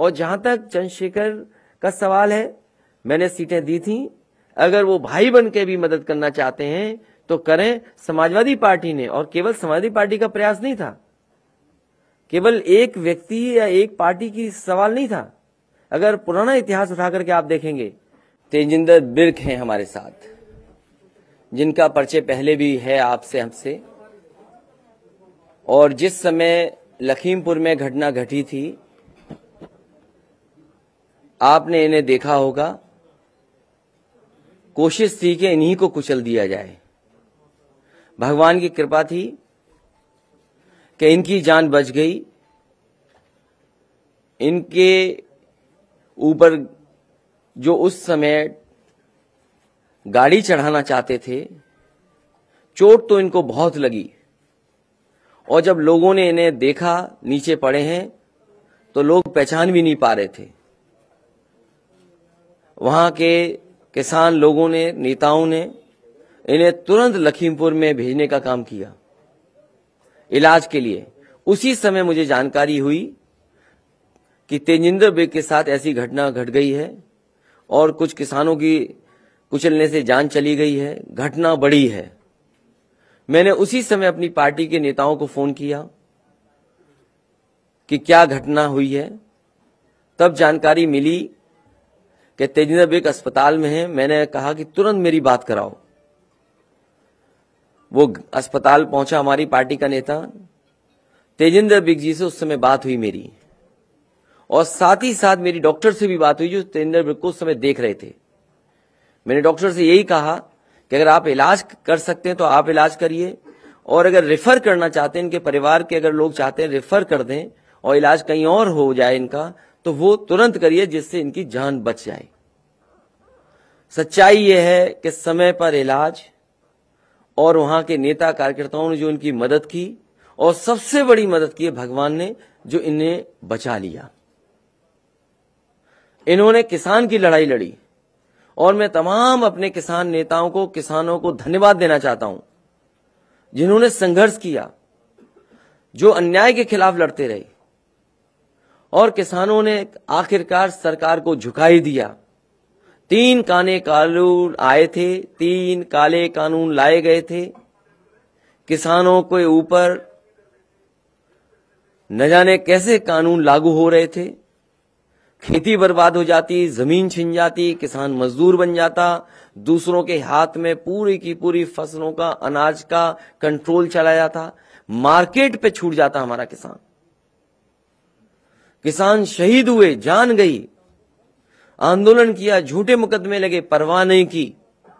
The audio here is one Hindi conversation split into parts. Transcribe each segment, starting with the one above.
और जहां तक चंद्रशेखर का सवाल है, मैंने सीटें दी थी, अगर वो भाई बन के भी मदद करना चाहते हैं तो करें। समाजवादी पार्टी ने, और केवल समाजवादी पार्टी का प्रयास नहीं था, केवल एक व्यक्ति या एक पार्टी की सवाल नहीं था। अगर पुराना इतिहास उठा करके आप देखेंगे, तेजिंदर बिर्क हैं हमारे साथ, जिनका परिचय पहले भी है आपसे हमसे, और जिस समय लखीमपुर में घटना घटी थी आपने इन्हें देखा होगा। कोशिश थी कि इन्हीं को कुचल दिया जाए। भगवान की कृपा थी कि इनकी जान बच गई। इनके ऊपर जो उस समय गाड़ी चढ़ाना चाहते थे, चोट तो इनको बहुत लगी, और जब लोगों ने इन्हें देखा नीचे पड़े हैं तो लोग पहचान भी नहीं पा रहे थे। वहां के किसान लोगों ने, नेताओं ने इन्हें तुरंत लखीमपुर में भेजने का काम किया इलाज के लिए। उसी समय मुझे जानकारी हुई कि तेजिंदर बिर्क के साथ ऐसी घटना घट गई है और कुछ किसानों की कुचलने से जान चली गई है, घटना बड़ी है। मैंने उसी समय अपनी पार्टी के नेताओं को फोन किया कि क्या घटना हुई है। तब जानकारी मिली कि तेजिंदर बिर्क अस्पताल में है। मैंने कहा कि तुरंत मेरी बात कराओ। वो अस्पताल पहुंचा, हमारी पार्टी का नेता। तेजिंदर बिर्क जी से उस समय बात हुई मेरी, और साथ ही साथ मेरी डॉक्टर से भी बात हुई जो तेजिंदर बिर्क को उस समय देख रहे थे। मैंने डॉक्टर से यही कहा कि अगर आप इलाज कर सकते हैं तो आप इलाज करिए, और अगर रेफर करना चाहते हैं, इनके परिवार के अगर लोग चाहते हैं रेफर कर दें और इलाज कहीं और हो जाए इनका, तो वो तुरंत करिए जिससे इनकी जान बच जाए। सच्चाई यह है कि समय पर इलाज और वहां के नेता कार्यकर्ताओं ने जो इनकी मदद की, और सबसे बड़ी मदद की है भगवान ने जो इन्हें बचा लिया। इन्होंने किसान की लड़ाई लड़ी, और मैं तमाम अपने किसान नेताओं को, किसानों को धन्यवाद देना चाहता हूं जिन्होंने संघर्ष किया, जो अन्याय के खिलाफ लड़ते रहे, और किसानों ने आखिरकार सरकार को झुका ही दिया। 3 काले कानून आए थे, 3 काले कानून लाए गए थे किसानों के ऊपर। न जाने कैसे कानून लागू हो रहे थे। खेती बर्बाद हो जाती, जमीन छिन जाती, किसान मजदूर बन जाता, दूसरों के हाथ में पूरी की पूरी फसलों का, अनाज का कंट्रोल चला जाता, मार्केट पे छूट जाता हमारा किसान। किसान शहीद हुए, जान गई, आंदोलन किया, झूठे मुकदमे लगे, परवाह नहीं की,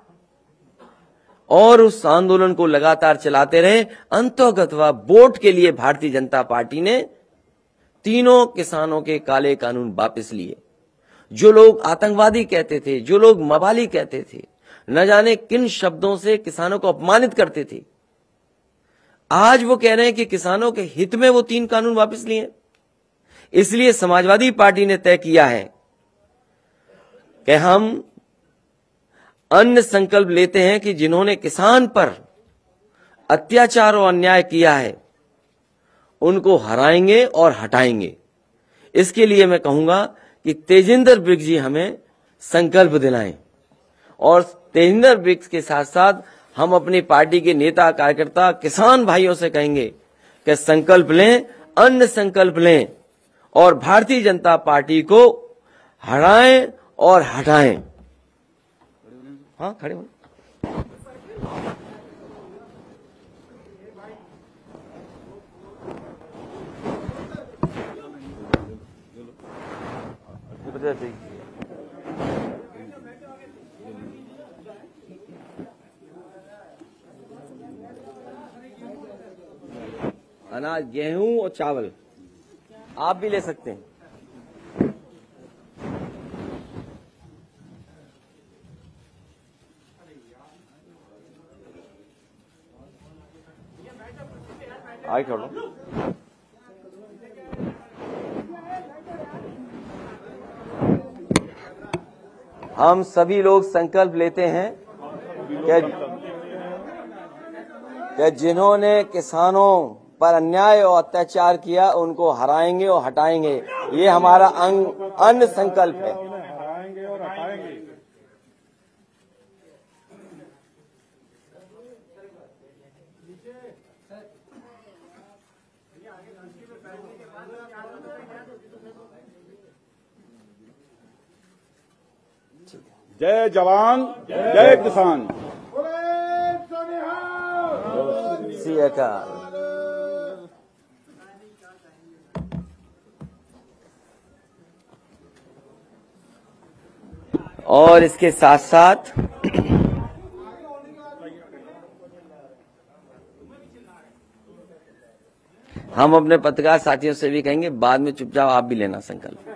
और उस आंदोलन को लगातार चलाते रहे। अंततः वोट के लिए भारतीय जनता पार्टी ने तीनों किसानों के काले कानून वापस लिए। जो लोग आतंकवादी कहते थे, जो लोग मवाली कहते थे, न जाने किन शब्दों से किसानों को अपमानित करते थे, आज वो कह रहे हैं कि किसानों के हित में वो 3 कानून वापस लिए। इसलिए समाजवादी पार्टी ने तय किया है कि हम अन्य संकल्प लेते हैं कि जिन्होंने किसान पर अत्याचार और अन्याय किया है उनको हराएंगे और हटाएंगे। इसके लिए मैं कहूंगा कि तेजिंदर बिर्क जी हमें संकल्प दिलाएं, और तेजिंदर बिर्क के साथ साथ हम अपनी पार्टी के नेता कार्यकर्ता किसान भाइयों से कहेंगे कि संकल्प लें, अन्य संकल्प लें, और भारतीय जनता पार्टी को हराएं और हटाएं। हाँ, खड़े हो। अनाज, गेहूं और चावल आप भी ले सकते हैं। आगे छोड़ो। हम सभी लोग संकल्प लेते हैं कि जिन्होंने किसानों पर अन्याय और अत्याचार किया उनको हराएंगे और हटाएंगे। ये हमारा अन्न संकल्प है। हराएंगे और हटाएंगे। जय जवान जय किसान। श्री अकाल। और इसके साथ साथ हम अपने पत्रकार साथियों से भी कहेंगे, बाद में चुपचाप आप भी लेना संकल्प।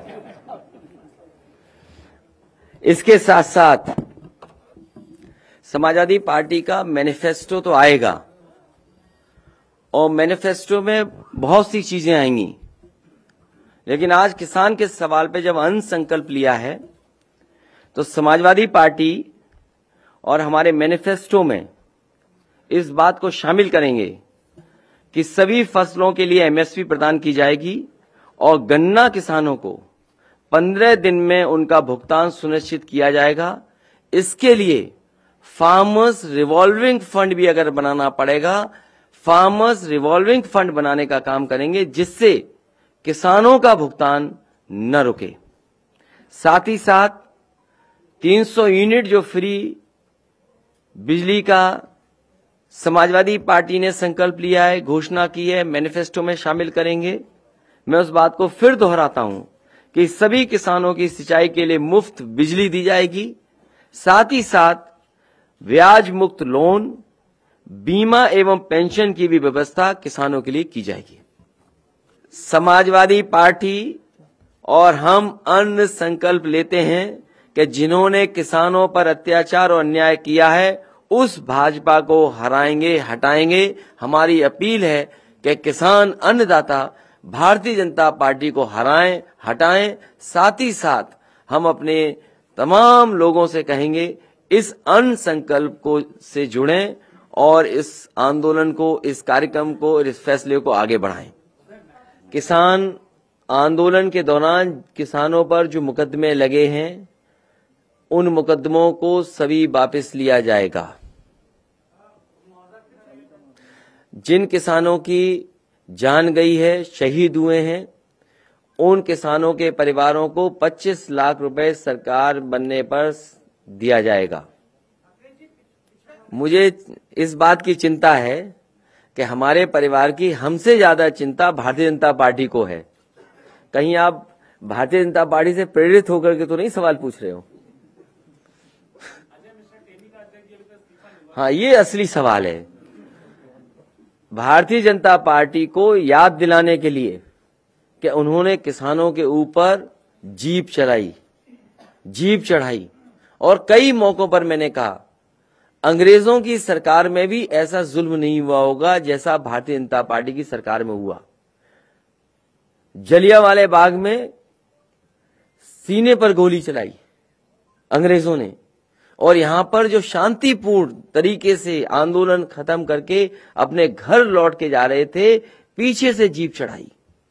इसके साथ साथ समाजवादी पार्टी का मैनिफेस्टो तो आएगा और मैनिफेस्टो में बहुत सी चीजें आएंगी, लेकिन आज किसान के सवाल पे जब अन्न संकल्प लिया है तो समाजवादी पार्टी और हमारे मैनिफेस्टो में इस बात को शामिल करेंगे कि सभी फसलों के लिए एमएसपी प्रदान की जाएगी और गन्ना किसानों को 15 दिन में उनका भुगतान सुनिश्चित किया जाएगा। इसके लिए फार्मर्स रिवॉल्विंग फंड भी अगर बनाना पड़ेगा, फार्मर्स रिवॉल्विंग फंड बनाने का काम करेंगे जिससे किसानों का भुगतान न रुके। साथ ही साथ 300 यूनिट जो फ्री बिजली का समाजवादी पार्टी ने संकल्प लिया है, घोषणा की है, मैनिफेस्टो में शामिल करेंगे। मैं उस बात को फिर दोहराता हूं कि सभी किसानों की सिंचाई के लिए मुफ्त बिजली दी जाएगी। साथ ही साथ ब्याज मुक्त लोन, बीमा एवं पेंशन की भी व्यवस्था किसानों के लिए की जाएगी। समाजवादी पार्टी और हम अन्न संकल्प लेते हैं कि जिन्होंने किसानों पर अत्याचार और अन्याय किया है उस भाजपा को हराएंगे, हटाएंगे। हमारी अपील है कि किसान अन्नदाता भारतीय जनता पार्टी को हराएं, हटाएं। साथ ही साथ हम अपने तमाम लोगों से कहेंगे इस अन्न संकल्प को से जुड़ें और इस आंदोलन को, इस कार्यक्रम को, इस फैसले को आगे बढ़ाएं। किसान आंदोलन के दौरान किसानों पर जो मुकदमे लगे हैं उन मुकदमों को सभी वापस लिया जाएगा। जिन किसानों की जान गई है, शहीद हुए हैं, उन किसानों के परिवारों को 25 लाख रुपए सरकार बनने पर दिया जाएगा। मुझे इस बात की चिंता है कि हमारे परिवार की हमसे ज्यादा चिंता भारतीय जनता पार्टी को है। कहीं आप भारतीय जनता पार्टी से प्रेरित होकर के तो नहीं सवाल पूछ रहे हो? हाँ, ये असली सवाल है। भारतीय जनता पार्टी को याद दिलाने के लिए कि उन्होंने किसानों के ऊपर जीप चढ़ाई और कई मौकों पर मैंने कहा अंग्रेजों की सरकार में भी ऐसा जुल्म नहीं हुआ होगा जैसा भारतीय जनता पार्टी की सरकार में हुआ। जलियांवाले बाग में सीने पर गोली चलाई अंग्रेजों ने, और यहां पर जो शांतिपूर्ण तरीके से आंदोलन खत्म करके अपने घर लौट के जा रहे थे, पीछे से जीप चढ़ाई।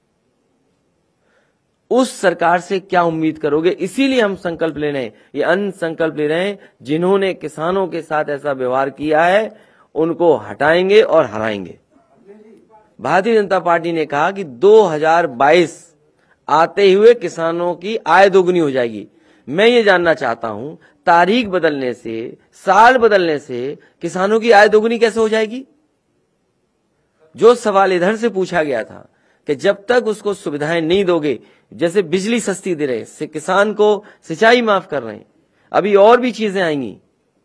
उस सरकार से क्या उम्मीद करोगे? इसीलिए हम संकल्प ले रहे हैं, ये अन्न संकल्प ले रहे हैं। जिन्होंने किसानों के साथ ऐसा व्यवहार किया है उनको हटाएंगे और हराएंगे। भारतीय जनता पार्टी ने कहा कि 2022 आते हुए किसानों की आय दोगुनी हो जाएगी। मैं ये जानना चाहता हूं, तारीख बदलने से, साल बदलने से किसानों की आय दोगुनी कैसे हो जाएगी? जो सवाल इधर से पूछा गया था कि जब तक उसको सुविधाएं नहीं दोगे, जैसे बिजली सस्ती दे रहे हैं, किसान को सिंचाई माफ कर रहे हैं, अभी और भी चीजें आएंगी,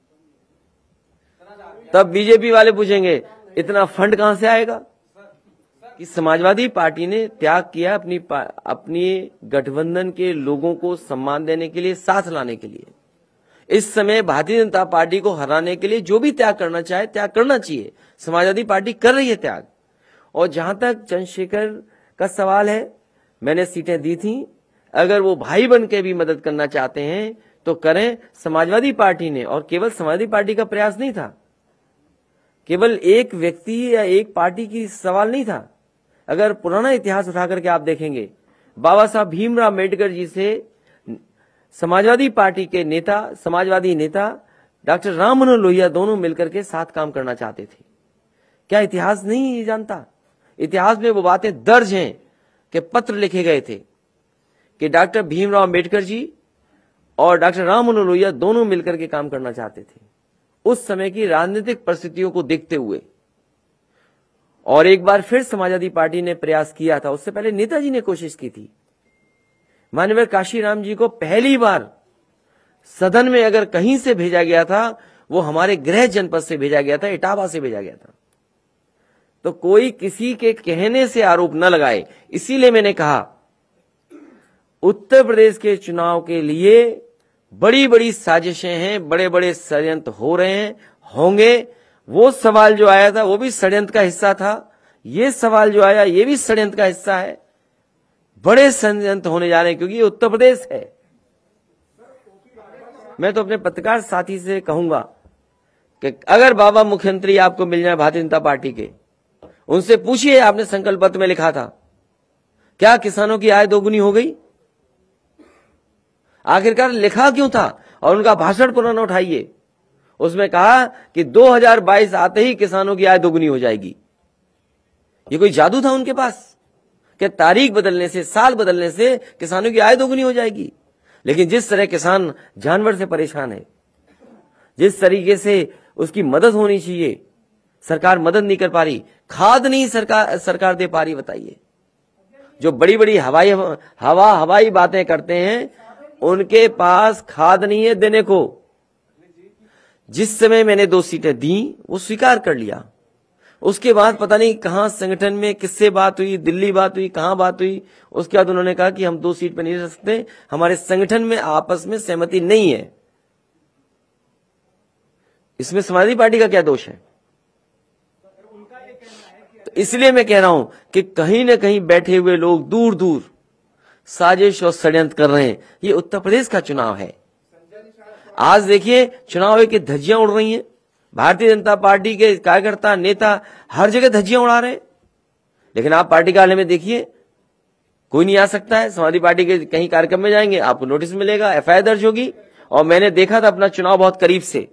तब बीजेपी वाले पूछेंगे इतना फंड कहां से आएगा? कि समाजवादी पार्टी ने त्याग किया अपनी गठबंधन के लोगों को सम्मान देने के लिए, साथ लाने के लिए। इस समय भारतीय जनता पार्टी को हराने के लिए जो भी त्याग करना चाहे त्याग करना चाहिए। समाजवादी पार्टी कर रही है त्याग। और जहां तक चंद्रशेखर का सवाल है, मैंने सीटें दी थी, अगर वो भाई बन के भी मदद करना चाहते हैं तो करें। समाजवादी पार्टी ने, और केवल समाजवादी पार्टी का प्रयास नहीं था, केवल एक व्यक्ति या एक पार्टी की सवाल नहीं था। अगर पुराना इतिहास उठा करके आप देखेंगे, बाबा साहब भीमराव अम्बेडकर जी से समाजवादी पार्टी के नेता, समाजवादी नेता डॉक्टर राम मनोहर लोहिया दोनों मिलकर के साथ काम करना चाहते थे। क्या इतिहास नहीं जानता? इतिहास में वो बातें दर्ज हैं कि पत्र लिखे गए थे कि डॉक्टर भीमराव अम्बेडकर जी और डॉक्टर राम मनोहर लोहिया दोनों मिलकर के काम करना चाहते थे उस समय की राजनीतिक परिस्थितियों को देखते हुए। और एक बार फिर समाजवादी पार्टी ने प्रयास किया था, उससे पहले नेताजी ने कोशिश की थी। माननीय काशीराम जी को पहली बार सदन में अगर कहीं से भेजा गया था, वो हमारे गृह जनपद से भेजा गया था, इटावा से भेजा गया था। तो कोई किसी के कहने से आरोप न लगाए, इसीलिए मैंने कहा उत्तर प्रदेश के चुनाव के लिए बड़ी बड़ी साजिशें हैं, बड़े बड़े षड्यंत्र हो रहे हैं, होंगे। वो सवाल जो आया था वो भी षड्यंत्र का हिस्सा था, ये सवाल जो आया ये भी षड्यंत्र का हिस्सा है। बड़े षड्यंत्र होने जा रहे हैं क्योंकि ये उत्तर प्रदेश है। मैं तो अपने पत्रकार साथी से कहूंगा कि अगर बाबा मुख्यमंत्री आपको मिल जाए भारतीय जनता पार्टी के, उनसे पूछिए आपने संकल्प पत्र में लिखा था क्या किसानों की आय दोगुनी हो गई? आखिरकार लिखा क्यों था? और उनका भाषण पुराना उठाइए, उसमें कहा कि 2022 आते ही किसानों की आय दोगुनी हो जाएगी। ये कोई जादू था उनके पास कि तारीख बदलने से, साल बदलने से किसानों की आय दोगुनी हो जाएगी? लेकिन जिस तरह किसान जानवर से परेशान है, जिस तरीके से उसकी मदद होनी चाहिए, सरकार मदद नहीं कर पा रही, खाद नहीं सरकार दे पा रही। बताइए, जो बड़ी बड़ी हवाई बातें करते हैं उनके पास खाद नहीं है देने को। जिस समय मैंने 2 सीटें दी वो स्वीकार कर लिया, उसके बाद पता नहीं कहां संगठन में किससे बात हुई, दिल्ली बात हुई, कहां बात हुई, उसके बाद उन्होंने कहा कि हम 2 सीट पे नहीं रह सकते, हमारे संगठन में आपस में सहमति नहीं है। इसमें समाजवादी पार्टी का क्या दोष है? तो इसलिए मैं कह रहा हूं कि कहीं ना कहीं बैठे हुए लोग दूर दूर साजिश और षड्यंत्र कर रहे हैं। ये उत्तर प्रदेश का चुनाव है। आज देखिए चुनाव की धज्जियां उड़ रही हैं, भारतीय जनता पार्टी के कार्यकर्ता नेता हर जगह धज्जियां उड़ा रहे हैं। लेकिन आप पार्टी कार्यालय में देखिए, कोई नहीं आ सकता है। समाजवादी पार्टी के कहीं कार्यक्रम में जाएंगे, आपको नोटिस मिलेगा, एफआईआर दर्ज होगी। और मैंने देखा था अपना चुनाव बहुत करीब से,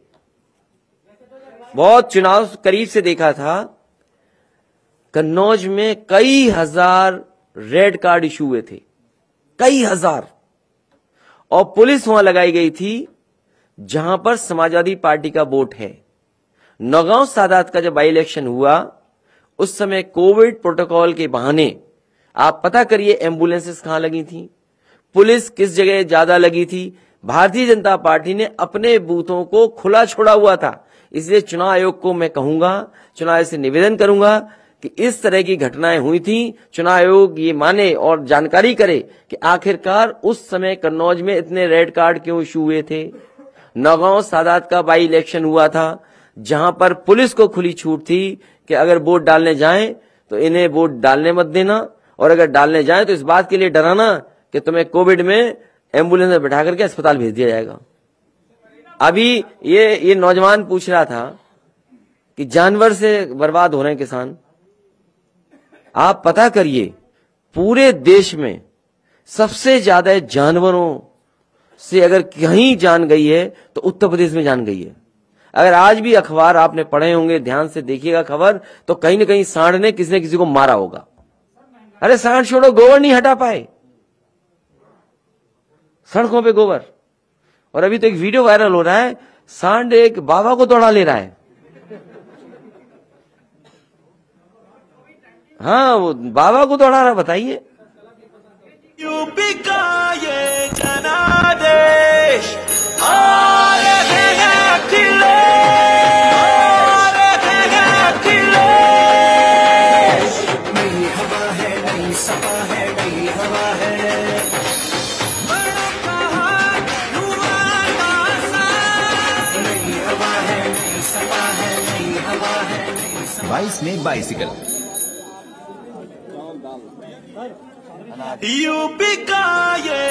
बहुत चुनाव करीब से देखा था। कन्नौज में कई हजार रेड कार्ड इशू हुए थे, कई हजार, और पुलिस वहां लगाई गई थी जहां पर समाजवादी पार्टी का वोट है। नौगांव सादात का जब बाई इलेक्शन हुआ उस समय कोविड प्रोटोकॉल के बहाने आप पता करिए एम्बुलेंसेस कहां लगी थी, पुलिस किस जगह ज्यादा लगी थी। भारतीय जनता पार्टी ने अपने बूथों को खुला छोड़ा हुआ था। इसलिए चुनाव आयोग को मैं कहूंगा, चुनाव आयोग से निवेदन करूंगा कि इस तरह की घटनाएं हुई थी, चुनाव आयोग ये माने और जानकारी करे कि आखिरकार उस समय कन्नौज में इतने रेड कार्ड क्यों इशू हुए थे। नौगांव सादात का बाई इलेक्शन हुआ था जहां पर पुलिस को खुली छूट थी कि अगर वोट डालने जाएं तो इन्हें वोट डालने मत देना, और अगर डालने जाएं तो इस बात के लिए डराना कि तुम्हें कोविड में एम्बुलेंस में बैठा करके अस्पताल भेज दिया जाएगा। अभी ये नौजवान पूछ रहा था कि जानवर से बर्बाद हो रहे हैं किसान। आप पता करिए पूरे देश में सबसे ज्यादा जानवरों से अगर कहीं जान गई है तो उत्तर प्रदेश में जान गई है। अगर आज भी अखबार आपने पढ़े होंगे, ध्यान से देखिएगा खबर, तो कहीं ना कहीं सांड ने किसी न किसी को मारा होगा। अरे सांड छोड़ो, गोबर नहीं हटा पाए, सड़कों पे गोबर। और अभी तो एक वीडियो वायरल हो रहा है, सांड एक बाबा को दौड़ा ले रहा है। हाँ, वो बाबा को दौड़ा रहा। बताइए, यूपी का ये जनादेश आ रहे हैं अखिलेश, नई हवा है, नई सपा है, नई हवा है, बड़ा कहा युवा बासा, नई हवा है, नई सपा है, नई हवा है, नई सपा। 22 में बाइसिकल। यूपी का ये